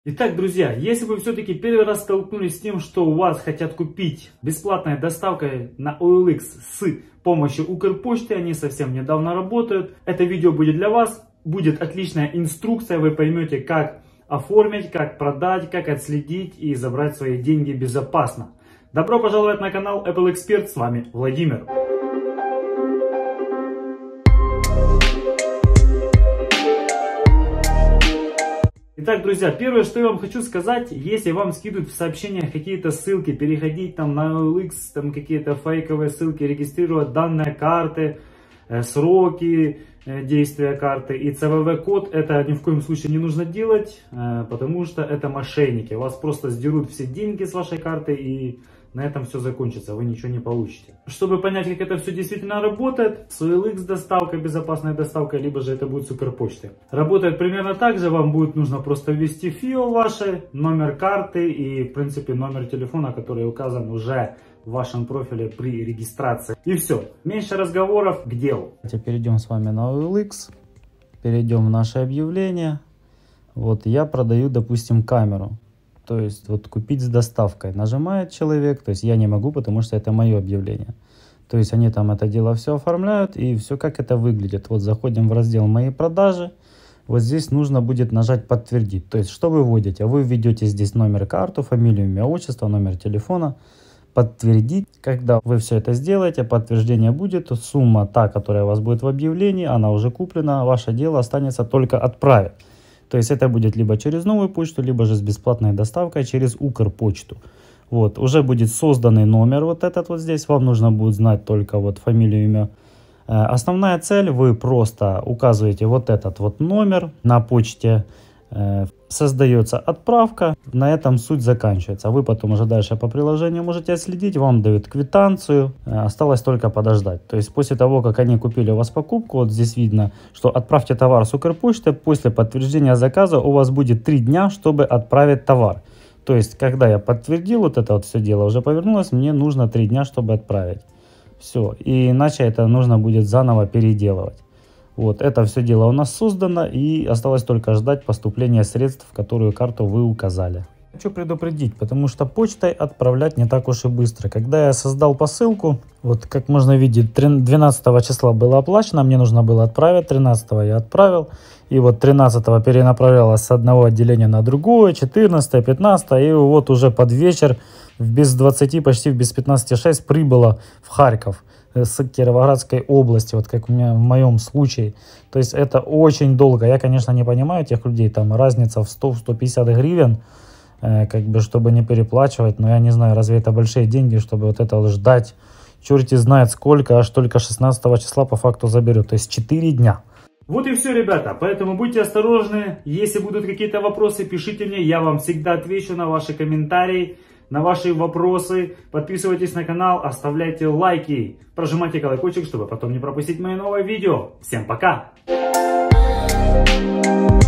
Итак, друзья, если вы все-таки первый раз столкнулись с тем, что у вас хотят купить бесплатной доставкой на OLX с помощью Укрпочты, они совсем недавно работают, это видео будет для вас, будет отличная инструкция, вы поймете, как оформить, как продать, как отследить и забрать свои деньги безопасно. Добро пожаловать на канал Apple Expert, с вами Владимир. Итак, друзья, первое, что я вам хочу сказать, если вам скидывают в сообщениях какие-то ссылки, переходить там на OLX, там какие-то фейковые ссылки, регистрировать данные карты, сроки действия карты и CVV-код, это ни в коем случае не нужно делать, потому что это мошенники. Вас просто сдерут все деньги с вашей карты и на этом все закончится, вы ничего не получите. Чтобы понять, как это все действительно работает, с OLX доставкой, безопасной доставкой, либо же это будет с Укрпочты. Работает примерно так же, вам будет нужно просто ввести ФИО ваше, номер карты и в принципе номер телефона, который указан уже в вашем профиле при регистрации. И все, меньше разговоров, к делу. Теперь перейдем с вами на OLX, перейдем в наше объявление. Вот я продаю, допустим, камеру. То есть вот купить с доставкой нажимает человек, то есть я не могу, потому что это мое объявление. То есть они там это дело все оформляют и все как это выглядит. Вот заходим в раздел «Мои продажи». Вот здесь нужно будет нажать «Подтвердить». То есть что вы вводите? Вы введете здесь номер карты, фамилию, имя, отчество, номер телефона. Подтвердить. Когда вы все это сделаете, подтверждение будет. Сумма та, которая у вас будет в объявлении, она уже куплена. Ваше дело останется только отправить. То есть это будет либо через новую почту, либо же с бесплатной доставкой через Укрпочту. Вот, уже будет созданный номер вот этот вот здесь. Вам нужно будет знать только вот фамилию, имя. Основная цель, вы просто указываете вот этот вот номер на почте. Создается отправка, на этом суть заканчивается. Вы потом уже дальше по приложению можете отследить, вам дают квитанцию, осталось только подождать. То есть после того, как они купили у вас покупку, вот здесь видно, что отправьте товар с Укрпочты, после подтверждения заказа у вас будет 3 дня, чтобы отправить товар. То есть когда я подтвердил вот это вот все дело, уже повернулось, мне нужно 3 дня, чтобы отправить. Все, и иначе это нужно будет заново переделывать. Вот, это все дело у нас создано, и осталось только ждать поступления средств, в которую карту вы указали. Хочу предупредить, потому что почтой отправлять не так уж и быстро. Когда я создал посылку, вот как можно видеть, 12 числа было оплачено, мне нужно было отправить, 13 я отправил, и вот 13 перенаправлялось с одного отделения на другое, 14, 15, и вот уже под вечер, без 20, почти без 15:06 прибыло в Харьков с Кировоградской области, вот как у меня в моем случае. То есть это очень долго. Я, конечно, не понимаю тех людей, там разница в 100-150 гривен, как бы, чтобы не переплачивать, но я не знаю, разве это большие деньги, чтобы вот это ждать, черти знает сколько, аж только 16 числа по факту заберет, то есть 4 дня. Вот и все, ребята, поэтому будьте осторожны, если будут какие-то вопросы, пишите мне, я вам всегда отвечу на ваши комментарии, на ваши вопросы. Подписывайтесь на канал, оставляйте лайки, прожимайте колокольчик, чтобы потом не пропустить мои новые видео. Всем пока!